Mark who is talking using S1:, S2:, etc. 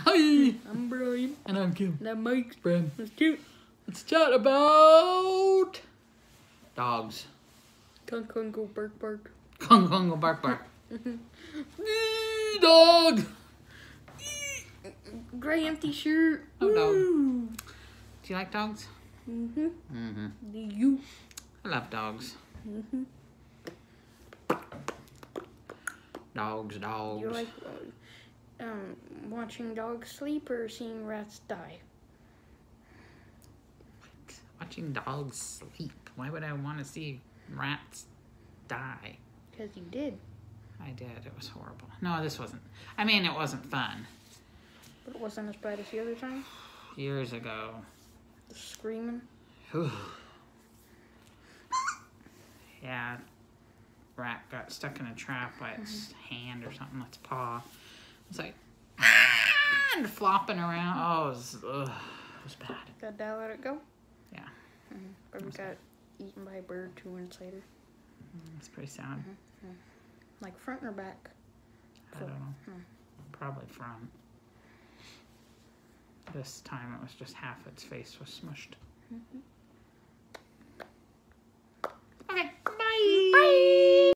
S1: Hi!
S2: I'm Brian.
S1: And I'm Kim.
S2: That Mike's
S1: Bram.
S2: That's cute.
S1: Let's chat about dogs.
S2: Kung kung go bark bark.
S1: Kung kung go bark bark. Dog!
S2: Gray empty shirt.
S1: Oh, dog.
S2: Woo.
S1: Do you like dogs?
S2: Mm-hmm.
S1: Mm-hmm.
S2: Do you?
S1: I love dogs.
S2: Mm-hmm.
S1: Dogs.
S2: You like watching dogs sleep or seeing rats die?
S1: Watching dogs sleep. Why would I want to see rats die?
S2: Because you did.
S1: I did. It was horrible. No, this wasn't. I mean, it wasn't fun.
S2: But it wasn't as bad as the other time.
S1: Years ago.
S2: The screaming.
S1: Whew. Yeah. Rat got stuck in a trap by its hand or something, its paw. It's like, and flopping around. Oh, it was bad.
S2: That dad let it go?
S1: Yeah.
S2: Or we got eaten by a bird 2 minutes later.
S1: It's pretty sad.
S2: Like front or back?
S1: I don't know. Probably front. This time it was just half its face was smushed. Okay, bye!
S2: Bye!